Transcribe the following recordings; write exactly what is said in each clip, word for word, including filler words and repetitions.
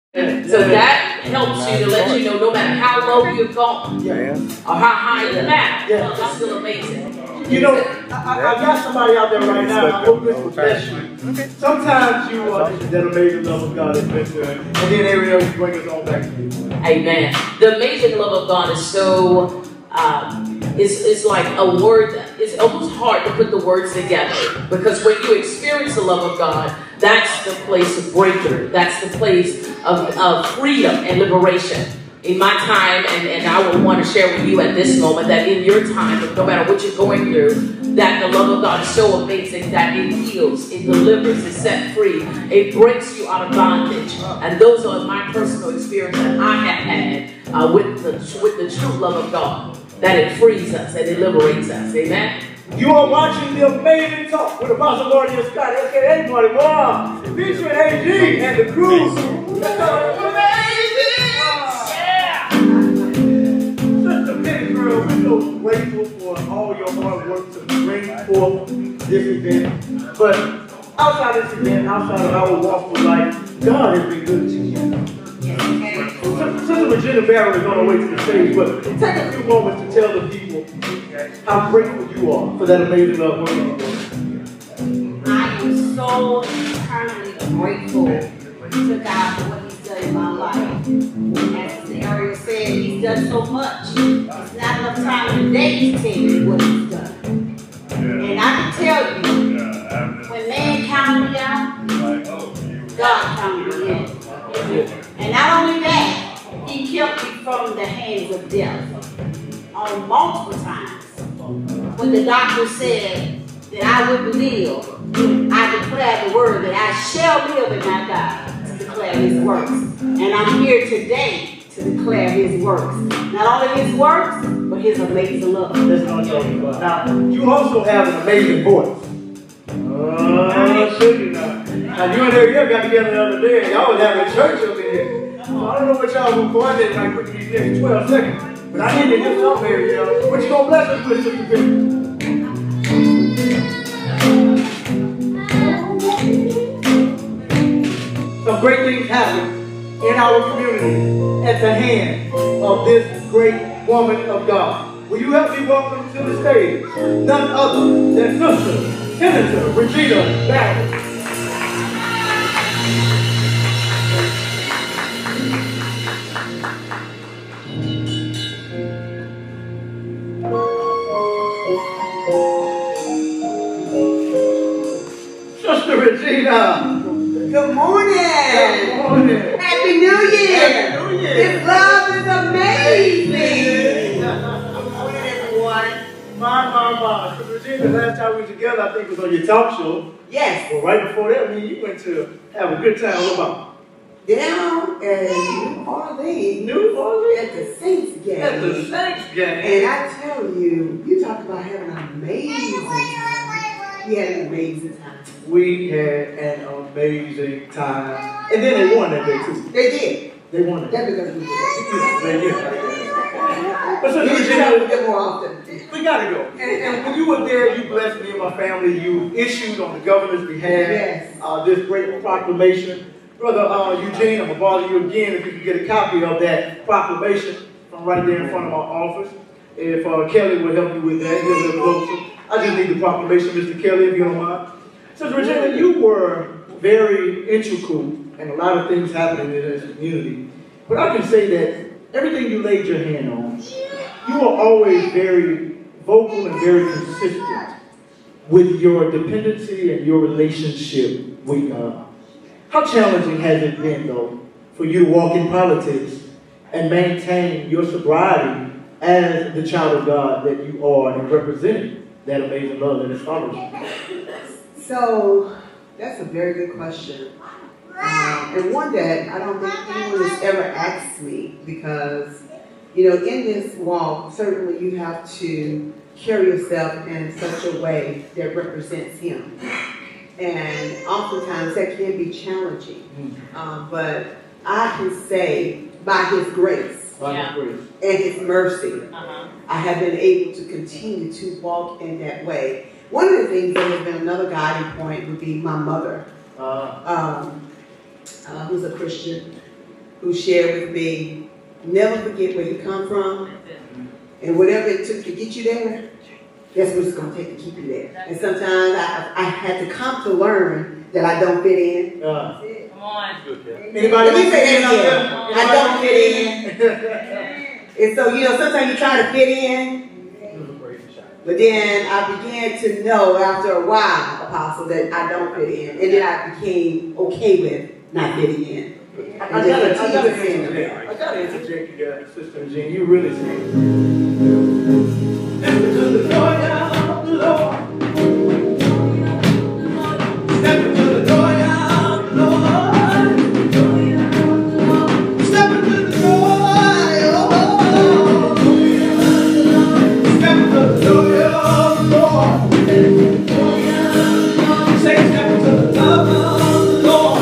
So that helps you to let you know no matter how low you've gone Yeah. or how high you're now, Yeah. it's still amazing. You know, I, I got somebody out there right now. I hope this will bless you. Sometimes you are that amazing love of God has been there, and then every else bring us all back to you. Amen. The amazing love of God is so, um, it's, it's like a word, it's almost hard to put the words together, because when you experience the love of God, that's the place of breakthrough. That's the place of, of freedom and liberation. In my time, and, and I will want to share with you at this moment, that in your time, no matter what you're going through, that the love of God is so amazing that it heals, it delivers, it sets free, it breaks you out of bondage. And those are my personal experience that I have had uh, with, the, with the true love of God, that it frees us and it liberates us. Amen? You are watching The Amazing Talk with Apostle Marty and Scott, aka Marty Moore, featuring A G and the crew. We're so grateful for all your hard work to bring forth this event. But outside this event, outside of our walk with life, God has been good to you. Sister Regina Barrett is on her way to the stage, but take a few moments to tell the people how grateful you are for that amazing love work you're doing. I am so eternally grateful to God for what He's done in my life. As the area said, He's done so much. It's not enough time in the day to tell you what He's done. And I can tell you, when man counted me out, God counted me in. And not only that, He kept me from the hands of death on multiple times. When the doctor said that I wouldn't live, I declared the word that I shall live and not die to declare His works. And I'm here today to declare His works. Not only His works, but His amazing love. That's what I'm talking about. Now, you also have an amazing voice. Oh, should you not? Now, you and Ariel got together the other day, and y'all was having a church up in here. So I don't know what y'all gonna coordinate right quick in these next twelve seconds. But I need to get something, Ariel. What you gonna bless us with, Sister Vicky? Some great things happen in our community at the hand of this great woman of God. Will you help me welcome to the stage none other than Sister Senator Regina Barrett? Sister Regina. Good morning. Good morning. Happy New Year. Happy New Year. This love is amazing. Good morning, everyone. My, my, my. Sister Regina, the last time we were together, I think it was on your talk show. Yes. Well, right before that, I mean, you went to have a good time. What about? Down in New Orleans. New Orleans? At the Saints game. At the Saints game. And I tell you, you talk about having an amazing time. We had an amazing time. We had an amazing time. And then they won that day, too. They did. They won that That's day. because we did that. They did. But Sister We should Regina, have them more often. we gotta go. And, and when you were there, you blessed me and my family. You issued on the governor's behalf Yes. uh, this great proclamation. Brother uh, Eugene, I'm gonna bother you again if you can get a copy of that proclamation from right there in front of my office. If uh, Kelly would help you with that, he'll live closer. I just need the proclamation, Mister Kelly, if you don't mind. Sister Regina, you were very integral in a lot of things happening in this community. But I can say that everything you laid your hand on, you were always very vocal and very consistent with your dependency and your relationship with God. How challenging has it been, though, for you to walk in politics and maintain your sobriety as the child of God that you are and representing that amazing love that has followed you? So, that's a very good question. Um, and one that I don't think anyone has ever asked me, because, you know, in this walk, certainly you have to carry yourself in such a way that represents Him. And oftentimes that can be challenging. Um, but I can say, by His grace By Yeah. His grace. and His mercy, Uh-huh. I have been able to continue to walk in that way. One of the things that has been another guiding point would be my mother, Uh, um, uh, who's a Christian. who shared with me, never forget where you come from, and whatever it took to get you there, that's what it's going to take to keep you there. And sometimes I, I had to come to learn that I don't fit in. Uh, Come on. Anybody Let me else say that fit in out again. there? I don't fit in. And so, you know, sometimes you try to fit in, but then I began to know after a while, Apostle, that I don't fit in. And then I became okay with not fitting in. I, I gotta, I gotta interject. I gotta interject you there, Sister Jean. You really say. Step into the joy of the Lord. Step into the joy of the Lord. Step into the joy of the Lord. Step into the joy of the Lord. Say step into the love of the Lord.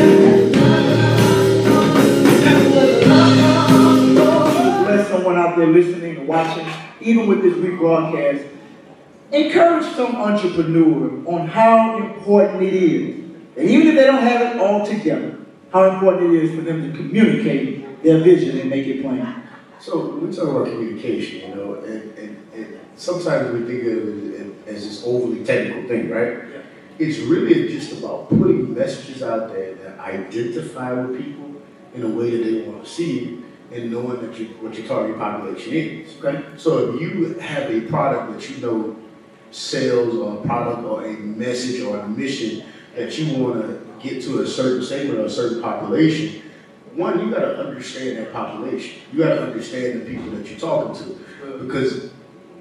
Bless someone out there listening and watching, even with this rebroadcast. Encourage some entrepreneur on how important it is, and even if they don't have it all together, how important it is for them to communicate their vision and make it plain. So we talk about communication, you know, and, and, and sometimes we think of it as this overly technical thing, right? Yeah. It's really just about putting messages out there that identify with people in a way that they want to see you, and knowing that you, what your target population is. Okay. So if you have a product that you know sells, or a product or a message or a mission that you want to get to a certain segment or a certain population, one, you got to understand that population. You got to understand the people that you're talking to, because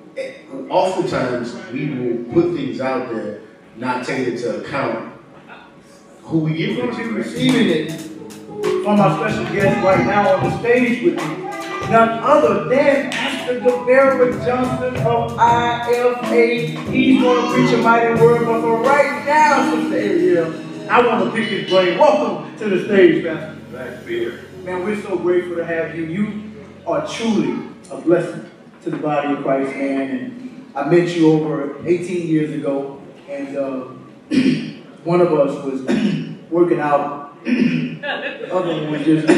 oftentimes we will put things out there not taking into account who we give You're it going to be to. receiving it from our special guest right now on the stage with me, none other than Pastor Devera Johnson of I F A. He's going to preach a mighty word, but for right now, Sister Ariel, I want to pick his brain. Welcome to the stage, Pastor. Glad to be here. Man, we're so grateful to have you. You are truly a blessing to the body of Christ, man. And I met you over eighteen years ago, and uh, one of us was working out. The other one was just,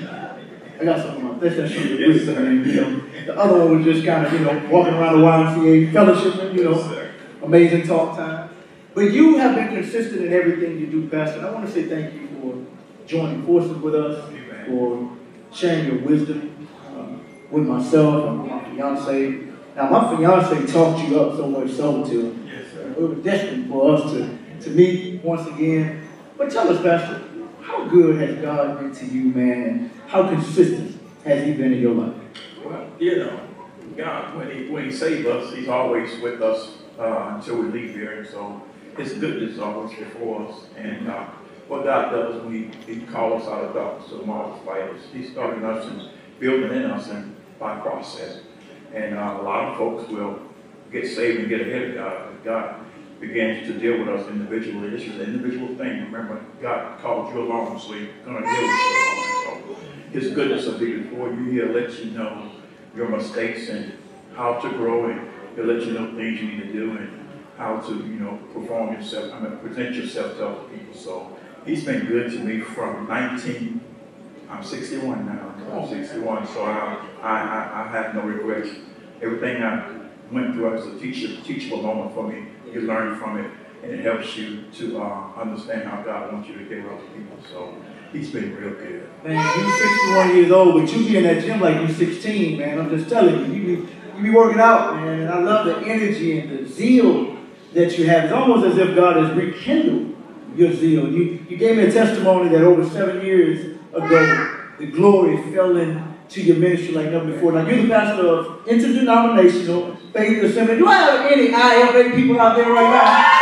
I got something on this, that's something to yes, man, you know. The other one was just kind of, you know, walking around the Y M C A fellowship, you know, yes, amazing talk time. But you have been consistent in everything you do, Pastor. And I want to say thank you for joining forces with us, Amen. For sharing your wisdom uh, with myself and my fiance. Now, my fiance talked you up so much so to, yes, sir. It was destined for us to, to meet once again. But tell us, Pastor, how good has God been to you, man, and how consistent has He been in your life? Well, you know, God, when He when He saved us, He's always with us uh, until we leave here. And so His goodness is always before us. And uh, what God does when He, he calls us out of darkness to the marvelous light is He's starting us and building in us and by process. And uh, a lot of folks will get saved and get ahead of God. But God begins to deal with us individually. This is an individual thing. Remember, God called you along, so He's going to deal with you along. So His goodness will be before you. He'll let you know your mistakes and how to grow, and He'll let you know things you need to do and how to, you know, perform yourself, I mean, present yourself to other people. So He's been good to me from nineteen, I'm sixty-one now, I'm sixty-one, so I, I, I have no regrets. Everything I went through as a teacher, teachable moment for me. You learn from it, and it helps you to uh, understand how God wants you to care about people. So He's been real good. Man, you sixty-one years old, but you be in that gym like you sixteen, man. I'm just telling you, you be, you be working out, man. And I love the energy and the zeal that you have. It's almost as if God has rekindled your zeal. You, you gave me a testimony that over seven years ago, the glory fell into your ministry like never before. Now, you're the pastor of interdenominational Faith Assembly. Do I have any I F A people out there right now?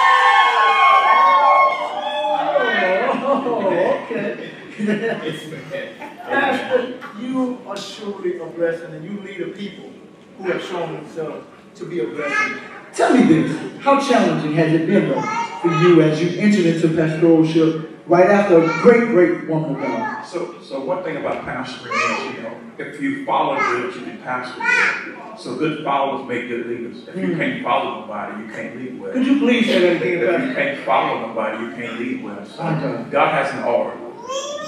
Oh, okay. Pastor, you are surely a blessing, and you lead a people who have shown themselves to be a blessing. Tell me this, how challenging has it been though, for you as you entered into pastoralship right after a great, great woman of God? So, so one thing about pastoring is, you know, if you follow good, you can pastor good. So good followers make good leaders. If you mm. can't follow nobody, you can't lead well. Could you please say that again? If you can't follow nobody, you can't lead well. So okay. God has an order.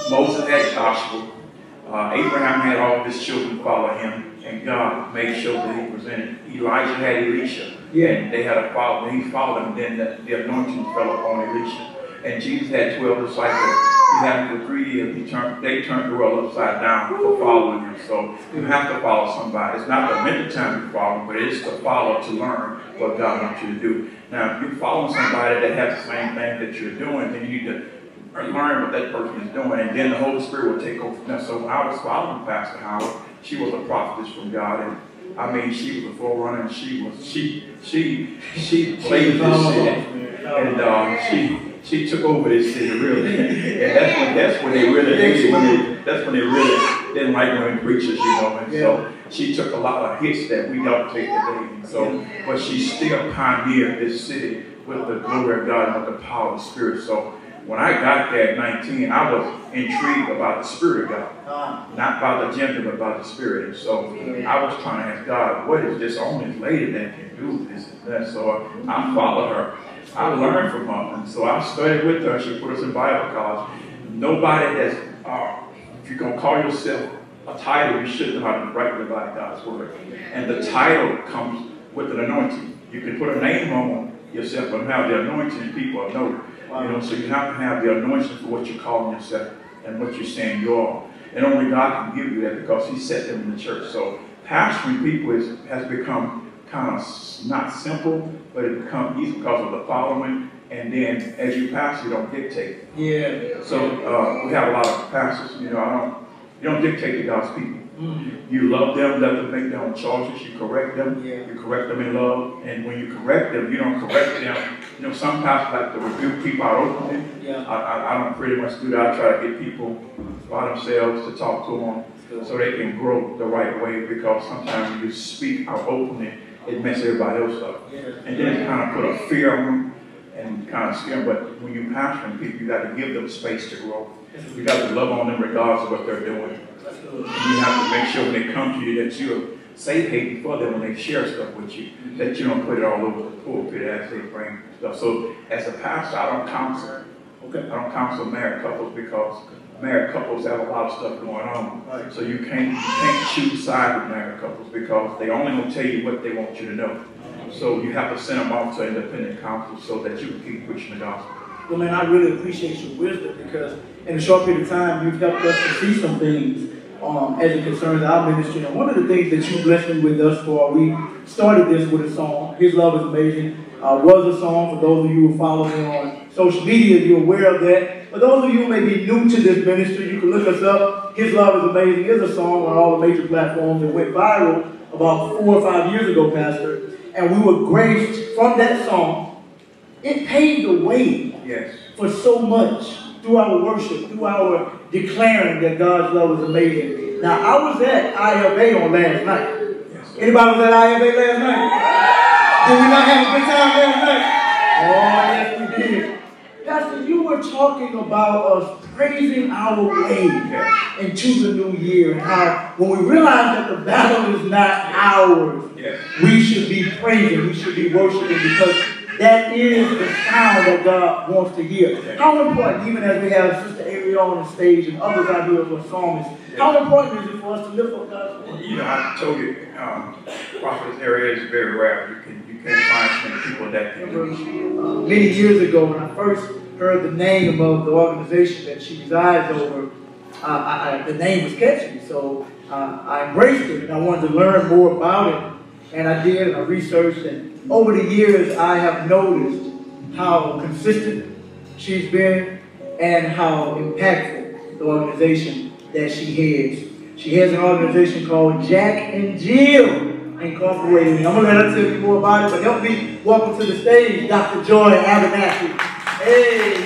Moses had Joshua. Uh, Abraham had all of his children follow him, and God made sure that he presented. Elijah had Elisha, Yeah. and they had a follow. He followed him, then the, the anointing fell upon Elisha. And Jesus had twelve disciples. He had them for three years. He turned, they turned the world upside down for following him. So you have to follow somebody. It's not the minute time you follow, but it is to follow to learn what God wants you to do. Now, if you're following somebody that has the same thing that you're doing, then you need to learn what that person is doing, and then the Holy Spirit will take over. Now, so when I was following Pastor Howard, she was a prophetess from God, and I mean, she was a forerunner, and she was she she she played this city, and um, she she took over this city really, and that's when that's when they really they, when they, that's when they really didn't like women preachers, you know, and so she took a lot of hits that we don't take today, and so but she still pioneered this city with the glory of God and with the power of the Spirit. So when I got there at nineteen, I was intrigued about the Spirit of God. Not about the gender, but about the Spirit. And so I was trying to ask God, what is this only lady that can do this and that? So I followed her. I learned from her. And so I studied with her. She put us in Bible college. Nobody that's, uh, if you're going to call yourself a title, you should know how to rightly divide God's word. And the title comes with an anointing. You can put a name on yourself, but have the anointing, people know it. You know, so you have to have the anointing for what you're calling yourself and what you're saying you are. And only God can give you that because he set them in the church. So pastoring people is, has become kind of not simple, but it becomes easy because of the following. And then as you pastor, you don't dictate. Yeah. So uh, we have a lot of pastors, you know, I don't, you don't dictate to God's people. Mm-hmm. You love them, let them make their own choices, you correct them, yeah. you correct them in love, and when you correct them, you don't correct them. You know, some pastors like to rebuke people out openly. Yeah. I, I, I don't pretty much do that. I try to get people by themselves to talk to them so they can grow the right way, because sometimes when you speak out openly, it messes everybody else up. Yeah. And then it kind of put a fear on them and kind of scare them. But when you're pastoring people, you got to give them space to grow. You got to love on them regardless of what they're doing. You have to make sure when they come to you that you're safe haven for them when they share stuff with you, that you don't put it all over the pulpit as they bring stuff. So as a pastor, I don't counsel. Okay. I don't counsel married couples because married couples have a lot of stuff going on. Right. So you can't, you can't choose sides with married couples because they only going to tell you what they want you to know. So you have to send them off to independent counsel so that you can keep pushing the gospel. Well, man, I really appreciate your wisdom because in a short period of time, you've helped us to see some things um, as it concerns our ministry. And one of the things that you blessed me with thus far, we started this with a song, His Love is Amazing, uh, was a song. For those of you who follow me on social media, you're aware of that. For those of you who may be new to this ministry, you can look us up. His Love is Amazing is a song on all the major platforms that went viral about four or five years ago, Pastor. And we were graced from that song. It paved the way yes. for so much through our worship, through our declaring that God's love is amazing. Now, I was at I F A on last night. Yes, anybody was at I F A last night? Did we not have a good time last night? Oh, yes, we did. Pastor, you were talking about us praising our way yes. into the new year, and how when we realize that the battle is not ours, yes. we should be praising, we should be worshiping, because that is the sound that God wants to hear. How important, even as we have Sister Ariel on the stage and others out here who are psalmists, how important is it for us to lift up God's word? You know, I told you, um, prophetess area is very rare. You can you can't find so many people that can do this. Uh, many years ago, when I first heard the name of the organization that she resides over, uh, I, I, the name was catchy, so uh, I embraced it and I wanted to learn more about it. And I did, and I researched, and over the years, I have noticed how consistent she's been and how impactful the organization that she heads. She has an organization called Jack and Jill Incorporated. And I'm going to let her tell you more about it, but help me welcome to the stage Doctor Joy Abernathy. Hey,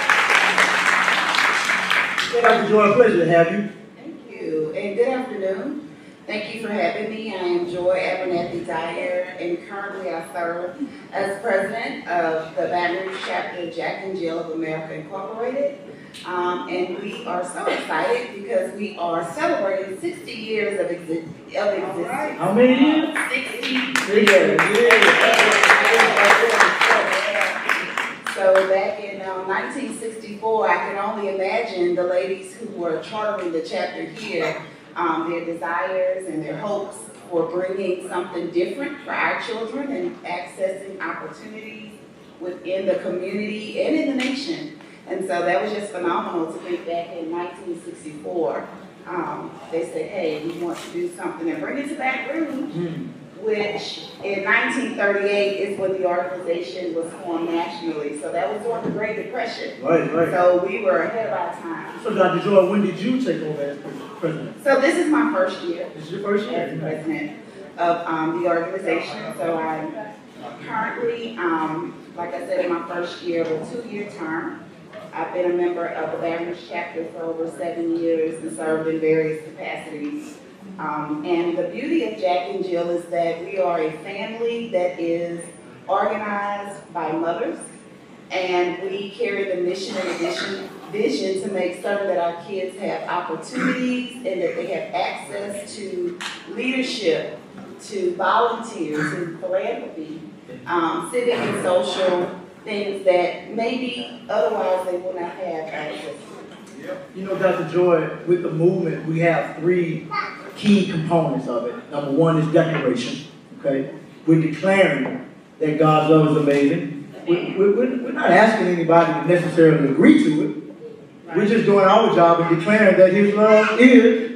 hey, Doctor Joy, a pleasure to have you. Thank you, and good afternoon. Thank you for having me. I am Joy Abernathy Dyer, and currently I serve as president of the Baton Rouge chapter of Jack and Jill of America Incorporated. Um, and we are so excited because we are celebrating sixty years of, exi of existence. Right. How many years? sixty years. Yeah. So back in uh, nineteen sixty-four, I can only imagine the ladies who were chartering the chapter here, um, their desires and their hopes for bringing something different for our children and accessing opportunities within the community and in the nation. And so that was just phenomenal to think back in nineteen sixty-four. Um, they said, hey, we want to do something and bring it to Baton Rouge, mm. which in nineteen thirty-eight is when the organization was formed nationally. So that was during the Great Depression. Right, right. So we were ahead of our time. So Doctor Joy, when did you take over as president? So this is my first year. This is your first year? As president of um, the organization. So I'm currently, um, like I said, in my first year of a two-year term. I've been a member of the Baton Rouge chapter for over seven years and served in various capacities. Um, and the beauty of Jack and Jill is that we are a family that is organized by mothers, and we carry the mission and vision, vision to make certain that our kids have opportunities and that they have access to leadership, to volunteer, to philanthropy, um, civic and social things that maybe otherwise they would not have access to. You know, Doctor Joy, with the movement, we have three key components of it. Number one is declaration, okay? We're declaring that God's love is amazing. We, we, we're not asking anybody to necessarily agree to it. We're just doing our job and declaring that His love is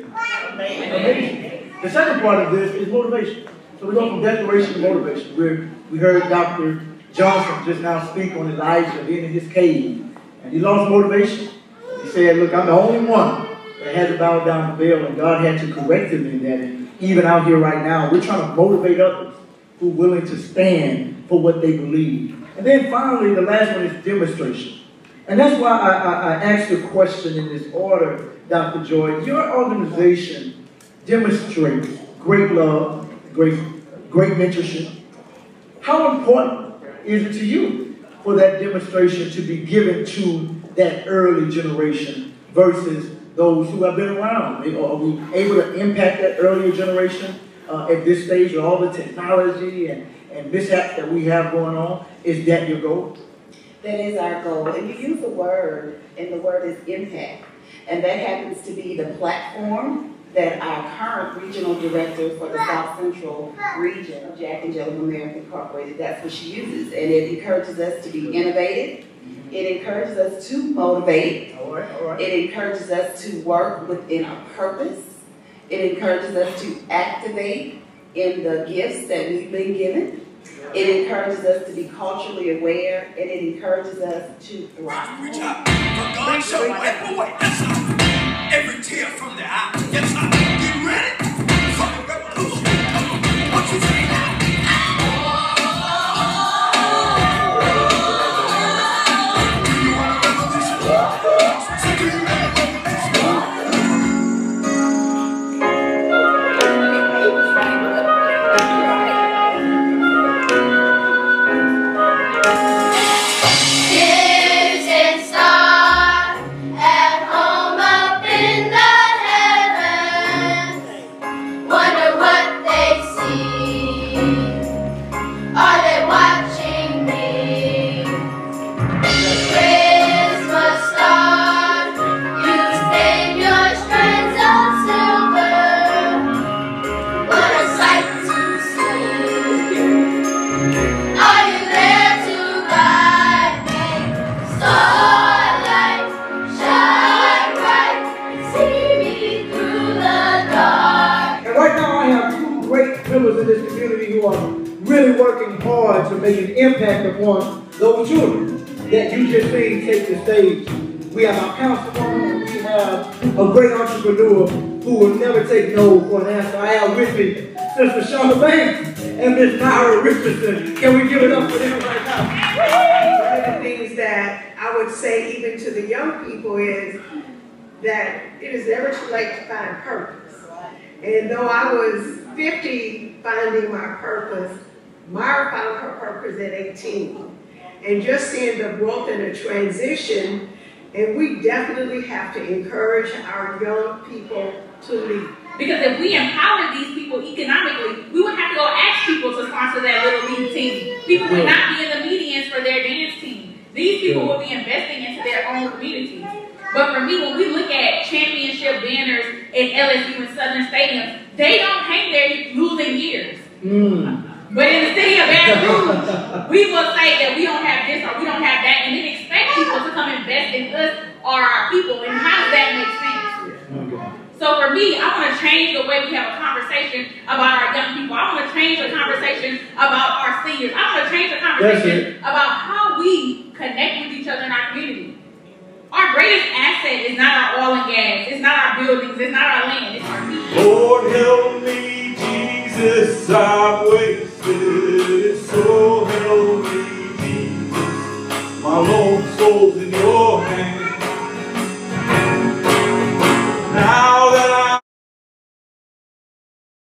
amazing. The second part of this is motivation. So we go from declaration to motivation. We're, we heard Doctor Johnson just now speak on Elijah being in his cave, and he lost motivation. He said, look, I'm the only one that had to bow down to Baal, and God had to correct him in that. And even out here right now, we're trying to motivate others who are willing to stand for what they believe. And then finally, the last one is demonstration. And that's why I, I, I asked the question in this order, Doctor Joy. Your organization demonstrates great love, great, great mentorship. How important is it to you for that demonstration to be given to that early generation versus those who have been around? Are we able to impact that earlier generation uh, at this stage with all the technology and, and mishaps that we have going on? Is that your goal? That is our goal. And you use the word, and the word is impact. And that happens to be the platform that our current regional director for the South Central region of Jack and Jill America Incorporated, that's what she uses. And it encourages us to be innovative. It encourages us to motivate. All right, all right. It encourages us to work within a purpose. It encourages us to activate in the gifts that we've been given. It encourages us to be culturally aware, and it encourages us to thrive. Reach out for God, show every way. Yes, sir. Every tear from their eye. Yes, sir. Get ready for the revolution. Come on. What you say now? To make an impact upon those children that you just seen take the stage. We have our councilwoman, we have a great entrepreneur who will never take no for an answer. I have with me Sister Shauna Banks and Miss Myra Richardson. Can we give it up for them right now? One of the things that I would say even to the young people is that it is never too late to find purpose. And though I was fifty finding my purpose, Myra found her purpose at eighteen. And just seeing the growth and the transition, and we definitely have to encourage our young people to lead. Because if we empower these people economically, we would have to go ask people to sponsor that little league team. People would not be in the medians for their dance team. these people will be investing into their own communities. But for me, when we look at championship banners in L S U and Southern Stadiums, they don't hang there losing years. Mm. But in the city of Baton Rouge, we will say that we don't have this or we don't have that, and then expect people to come invest in us or our people. And how does that make sense? Okay. So for me, I want to change the way we have a conversation about our young people. I want to change the conversation about our seniors. I want to change the conversation about how we connect with each other in our community. Our greatest asset is not our oil and gas. It's not our buildings. It's not our land. It's our people. Lord help me, Jesus, I've wasted it. So help me, Jesus. My lost soul